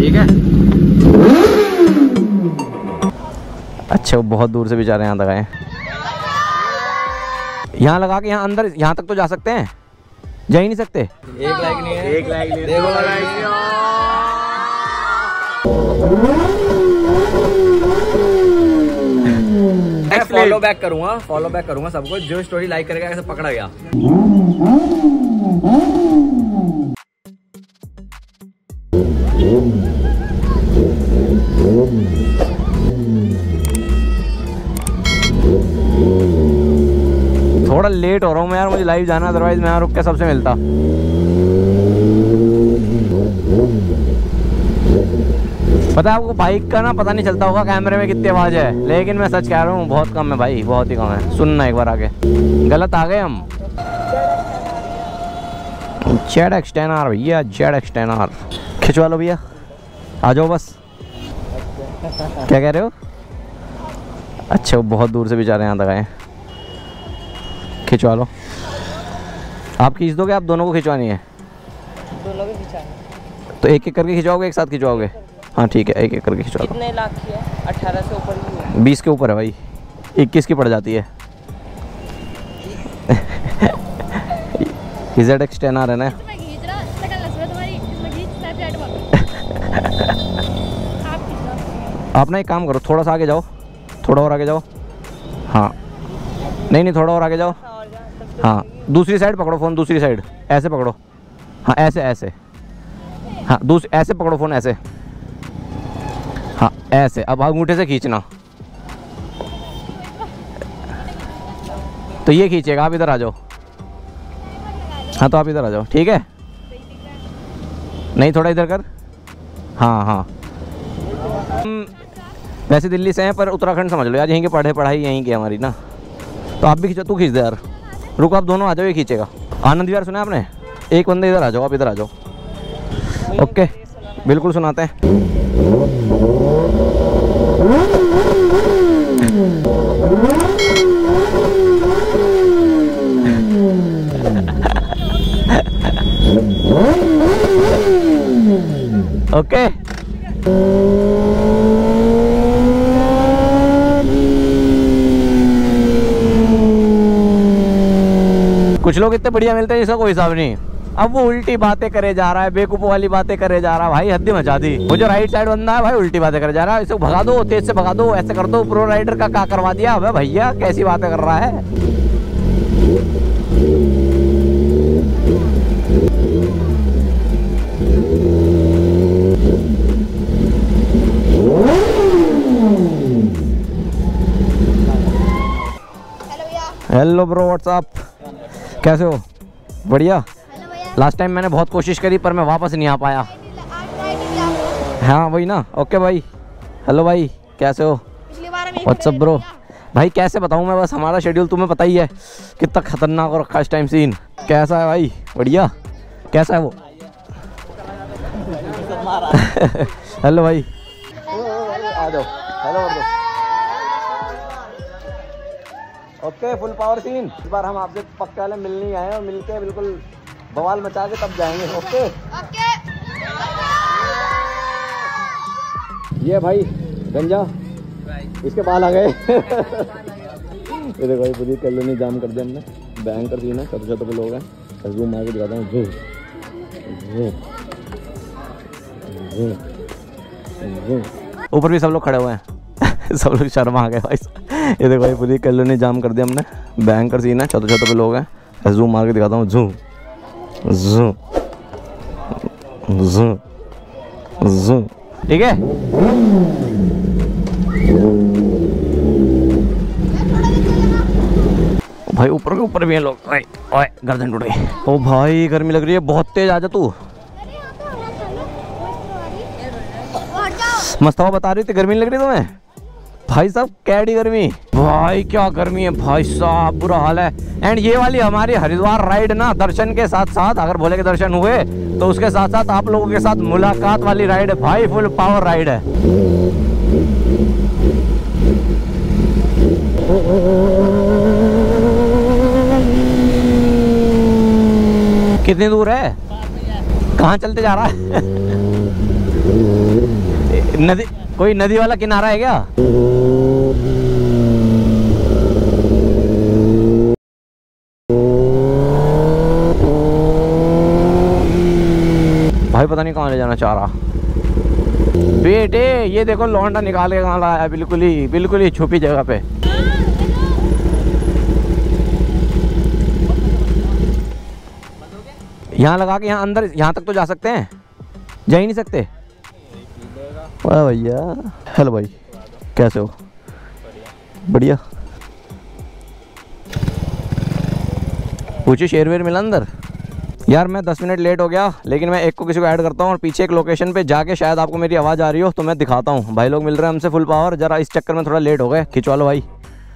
ठीक है। अच्छा, वो बहुत दूर से बेचारे यहाँ तक आए। यहाँ लगा के यहाँ अंदर, यहाँ तक तो जा सकते हैं, जा ही नहीं सकते। एक लाइक नहीं है, एक लाइक नहीं है, देखो लाइक। फॉलो बैक करूंगा सबको, जो स्टोरी लाइक करेगा ऐसे पकड़ा गया। थोड़ा लेट हो रहा हूँ मैं यार, मुझे लाइव जाना, अदरवाइज मैं यहाँ रुक के सबसे मिलता। पता है आपको, बाइक का ना पता नहीं चलता होगा कैमरे में कितनी आवाज़ है, लेकिन मैं सच कह रहा हूँ बहुत कम है भाई, बहुत ही कम है। सुनना एक बार आगे, गलत आ गए हम। ZX10R भैया, ZX10R खिंचवा लो भैया, आ जाओ बस। क्या कह रहे हो? अच्छा, वो बहुत दूर से बेचारे यहाँ तक आए। खिंचवा लो। आप खींच दोगे? आप दोनों को खिंचवानी है? दोनों को खिंचानी। तो एक एक करके खिंचवाओगे, एक साथ खिंचवाओगे? हाँ ठीक है, एक एक करके खिंचवा लो। कितने लाख की है? 18 से ऊपर ही है। 20 के ऊपर है भाई, 21 की पड़ जाती है। ZX10R है ना। आप ना एक काम करो, थोड़ा सा आगे जाओ, थोड़ा और आगे जाओ। हाँ नहीं, थोड़ा और आगे जाओ। हाँ, दूसरी साइड पकड़ो फ़ोन, दूसरी साइड ऐसे पकड़ो। हाँ ऐसे ऐसे, हाँ ऐसे पकड़ो फ़ोन, ऐसे। हाँ ऐसे, अब अंगूठे से खींचना। तो ये खींचेगा, आप इधर आ जाओ। हाँ तो आप इधर आ जाओ, ठीक है। नहीं, थोड़ा इधर कर। हाँ हाँ, वैसे दिल्ली से हैं पर उत्तराखंड समझ लो यार, यहीं के पढ़ाई यहीं की हमारी ना। तो आप भी खींचो, तू खींच दे यार। रुको, आप दोनों आ जाओ, ये खींचेगा। आनंद विहार सुना आपने? एक बंदे इधर आ जाओ, आप इधर आ जाओ। ओके, बिल्कुल सुनाते हैं। ओके, कुछ लोग इतने बढ़िया मिलते हैं जिसका कोई हिसाब नहीं। अब वो उल्टी बातें करे जा रहा है, बेवकूफ़ वाली बातें करे जा रहा है भाई, हद मचा दी। वो जो राइट साइड बंदा है भाई, उल्टी बातें करे जा रहा है। इसको भगा दो, तेज से भगा दो, ऐसे कर दो। प्रो राइडर का क्या करवा दिया? अबे भैया कैसी बातें कर रहा है। हेलो ब्रो, व्हाट्सअप, कैसे हो? बढ़िया। लास्ट टाइम मैंने बहुत कोशिश करी पर मैं वापस नहीं आ पाया। हाँ वही ना। ओके भाई, हेलो भाई, कैसे हो? What's up bro. भाई कैसे बताऊँ मैं, बस हमारा शेड्यूल तुम्हें पता ही है कितना खतरनाक और रखा इस टाइम सीन। कैसा है भाई? बढ़िया। कैसा है वो? हेलो भाई, आ जाओ, हेलो कर दो। Okay, full power scene. इस बार हम आपसे पक्के वाले मिलने आए हैं, मिलके बिल्कुल बवाल मचा के तब जाएंगे। Okay okay. ये भाई गंजा, इसके बाल आ गए। ये देखो भाई, पूरी कॉलोनी जाम कर दिया हमने। भयंकर सीन है, छोटे छोटे लोग हैं। जूम मार के दिखाता हूँ। ऊपर भी सब लोग खड़े हुए हैं। सब लोग शर्मा आ गए भाई। ये देखो भाई, पूरी कॉलोनी जाम कर दिया हमने। भयंकर सीन है, छोटे छोटे पे लोग हैं। जूम मार के दिखाता हूँ। जूम जूम जूम जूम, ठीक है। भाई ऊपर के ऊपर भी हैं लोग। ओए ओए, गर्दन टूट गई। ओ भाई गर्मी लग रही है बहुत तेज। आ जा तू। मस्तावा बता रही थी गर्मी लग रही तुम्हें? भाई साहब कैडी गर्मी, भाई क्या गर्मी है भाई साहब, बुरा हाल है। एंड ये वाली हमारी हरिद्वार राइड ना, दर्शन के साथ साथ, अगर भोले के दर्शन हुए तो उसके साथ साथ आप लोगों के साथ मुलाकात वाली राइड है भाई। फुल पावर राइड है। कितनी दूर है? कहाँ चलते जा रहा है? नदी, कोई नदी वाला किनारा है क्या? भाई पता नहीं कहाँ ले जाना चाह रहा। बेटे ये देखो लौंडा निकाल के कहाँ लाया है, बिल्कुल ही छुपी जगह पे। यहाँ लगा के यहाँ अंदर, यहाँ तक तो जा सकते हैं, जा ही नहीं सकते। वाह भैया। हेलो भाई, कैसे हो? बढ़िया। पूछिए शेर वेर मिला अंदर? यार मैं 10 मिनट लेट हो गया, लेकिन मैं एक को किसी को ऐड करता हूँ और पीछे एक लोकेशन पे जाके शायद आपको मेरी आवाज़ आ रही हो तो मैं दिखाता हूँ। भाई लोग मिल रहे हैं हमसे फुल पावर, जरा इस चक्कर में थोड़ा लेट हो गए। खिंचवा लो भाई।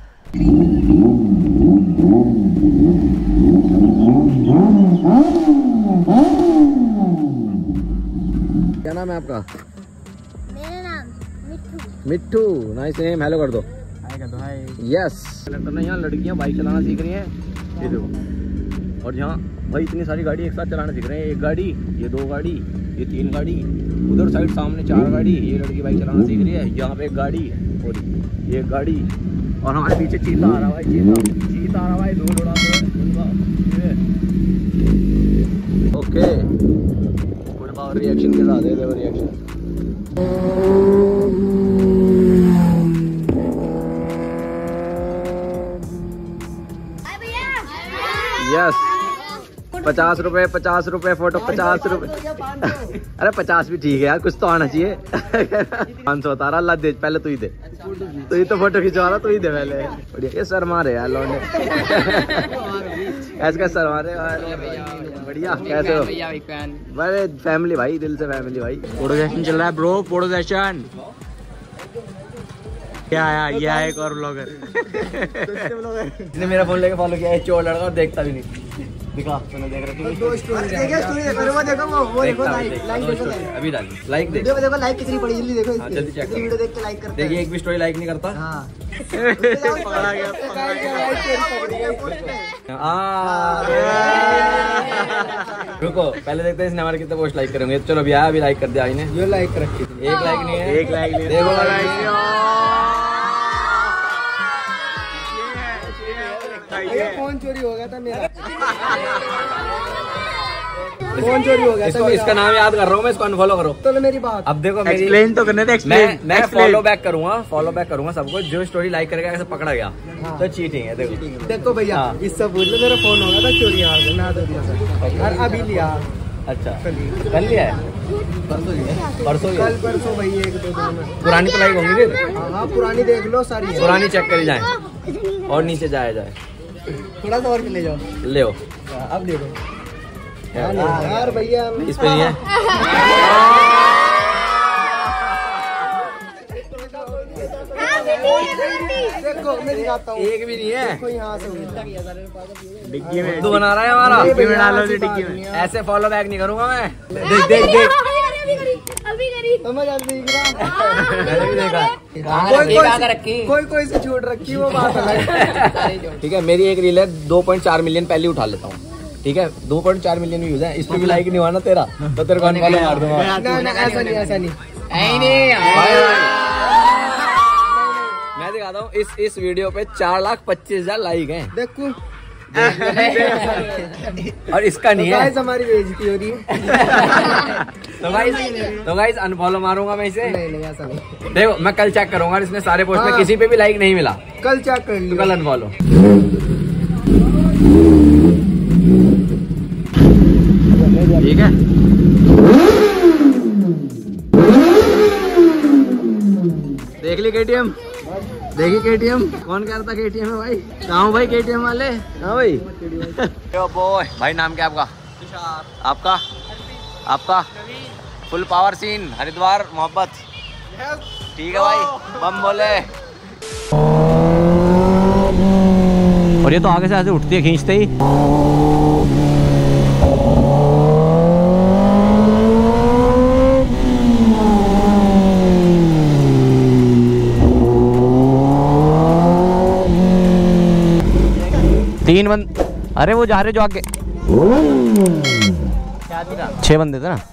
क्या नाम है आपका? मेरा नाम मिट्ठू। मिट्ठू, नाइस नेम। हेलो कर दो। हाय कर दो, हाय। यस। यहाँ लड़कियाँ बाइक चलाना सीख रही हैं, ये देखो। और यहाँ भाई इतनी सारी गाड़ी एक साथ चलाना सीख रहे हैं। एक गाड़ी, ये 2 गाड़ी, ये 3 गाड़ी, उधर साइड सामने 4 गाड़ी। ये लड़की बाइक चलाना सीख रही है। यहाँ पे एक गाड़ी और ये एक गाड़ी, और हमारे पीछे चीता आ रहा है भाई। चीता आ रहा है भाई, धूल उड़ा के। ओके, फुल पावर रिएक्शन के साथ है रिएक्शन। यस। 50 रुपए, 50 रुपए फोटो, 50 रुपए। अरे 50 भी ठीक है यार, कुछ तो आना चाहिए। 500 तारा, अल्लाह दे, पहले तू ही दे। तू ही तो फोटो खिंचवा रहा, तू ही दे पहले। बढ़िया। ये सर मारे यार लौंडे। ऐसा सर मारे। बढ़िया। कैसे हो? बड़े फैमिली भाई, दिल से फैमिली भाई। फोटो सेशन चल रहा है ब्रो, फोटो सेशन। क्या आया? ये आया एक और ब्लॉगर। इसने मेरा फोन लेके फॉलो किया है, चोर लड़का, और देखता भी नहीं। दिखा, मैंने देख रहा था। 2 स्टोरी देखो, वो देखो, वो देखो, लाइक देखो, अभी डाल लाइक देखो, देखो लाइक कितनी पड़ी, जल्दी देखो। हाँ, जल्दी चेक वीडियो देख के लाइक करते हैं। देखिए एक भी स्टोरी लाइक नहीं करता। हाँ। पकड़ा गया। रुको पहले देखते हैं इसने हमारे कितने पोस्ट लाइक करेंगे। चलो अभी आया, अभी लाइक कर दिया इन्हें। ये लाइक रखी, एक लाइक नहीं है, एक लाइक नहीं है। देखो लाइक। फोन चोरी हो गया था मेरा। फोन चोरी हो गया था। इसका नाम याद कर रहा हूँ मैं, इसको अनफॉलो करो। तो मेरी बात अब देखो मेरी, एक्सप्लेन तो करने दे। मैं फॉलो बैक करूंगा सबको। जो स्टोरी लाइक करेगा ऐसे पकड़ा गया तो चीटिंग है। देखो भैया, हाँ। इससे पूछ लो, मेरा फोन हो गया था चोरी, आ गया और अभी लिया। अच्छा, कल लिया है? परसों कल परसों भाई, 1-2 दिन में। पुरानी तो लाइक होंगी फिर? हाँ, पुरानी देख लो सारी। पुरानी चेक करी जाए और नीचे जाए। थोड़ा सा और ले जाओ, ले हो। अब देखो यार भैया, इस पे नहीं है। देखो मैं दिखाता हूँ, एक भी नहीं है। कोई यहाँ से डिग्गी में तू बना रहा है हमारा। डिग्गी में डालो, डिग्गी में। ऐसे फॉलो बैक नहीं करूंगा मैं। देख समझ आ रही मैंने भी देखा। कोई से छूट रखी, वो बात अलग है। ठीक है, मेरी एक रील है 2.4 मिलियन, पहले उठा लेता हूँ। ठीक है, 2.4 मिलियन व्यूज है। इस पे भी लाइक नहीं हुआ ना तेरा, तो तेरे को अनफॉलो मार दूंगा। ना ऐसा नहीं। मैं दिखाता हूँ, इस वीडियो पे 4,25,000 लाइक हैं। देखो और इसका नहीं है। हमारी बेइज्जती हो रही है। तो गाइस अनफॉलो मारूंगा मैं इसे। नहीं ऐसा नहीं। देखो मैं कल चेक करूंगा, इसने सारे पोस्ट में किसी पे भी लाइक नहीं मिला, कल चेक कर तो लियो। कल अनफॉलो। ठीक है, देख ली KTM, देखिए KTM। कौन कह रहा था KTM है भाई? कहाँ भाई KTM वाले? हाँ भाई। बॉय भाई, नाम क्या आपका? आपका? आपका? फुल पावर सीन, हरिद्वार मोहब्बत। ठीक है भाई, बम बोले। और ये तो आगे से ऐसे उठती है खींचते ही। तीन बंद, अरे वो जा रहे जो आगे 6 बंदे थे ना।